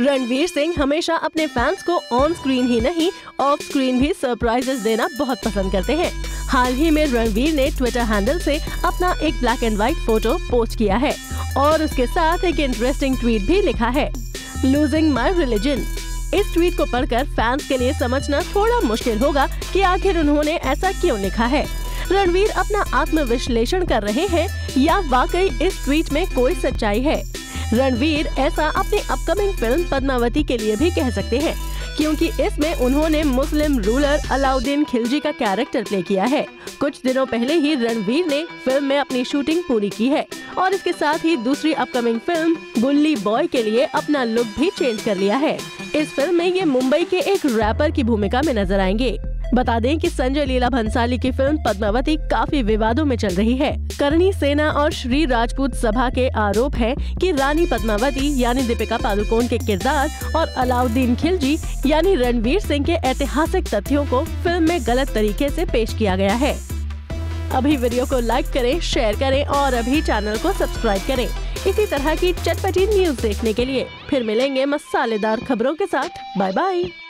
रणवीर सिंह हमेशा अपने फैंस को ऑन स्क्रीन ही नहीं ऑफ स्क्रीन भी सरप्राइजेस देना बहुत पसंद करते हैं। हाल ही में रणवीर ने ट्विटर हैंडल से अपना एक black and white photo post किया है और उसके साथ एक इंटरेस्टिंग ट्वीट भी लिखा है, लूजिंग माई रिलीजन। इस ट्वीट को पढ़कर फैंस के लिए समझना थोड़ा मुश्किल होगा कि आखिर उन्होंने ऐसा क्यों लिखा है। रणवीर अपना आत्मविश्लेषण कर रहे हैं या वाकई इस ट्वीट में कोई सच्चाई है। रणवीर ऐसा अपनी अपकमिंग फिल्म पद्मावती के लिए भी कह सकते हैं, क्योंकि इसमें उन्होंने मुस्लिम रूलर अलाउद्दीन खिलजी का कैरेक्टर प्ले किया है। कुछ दिनों पहले ही रणवीर ने फिल्म में अपनी शूटिंग पूरी की है और इसके साथ ही दूसरी अपकमिंग फिल्म गुल्ली बॉय के लिए अपना लुक भी चेंज कर लिया है। इस फिल्म में ये मुंबई के एक रैपर की भूमिका में नजर आएंगे। बता दें कि संजय लीला भंसाली की फिल्म पद्मावती काफी विवादों में चल रही है। करणी सेना और श्री राजपूत सभा के आरोप है कि रानी पद्मावती यानी दीपिका पादुकोण के किरदार और अलाउद्दीन खिलजी यानी रणवीर सिंह के ऐतिहासिक तथ्यों को फिल्म में गलत तरीके से पेश किया गया है। अभी वीडियो को लाइक करें, शेयर करें और अभी चैनल को सब्सक्राइब करें इसी तरह की चटपटी न्यूज देखने के लिए। फिर मिलेंगे मसालेदार खबरों के साथ। Bye bye.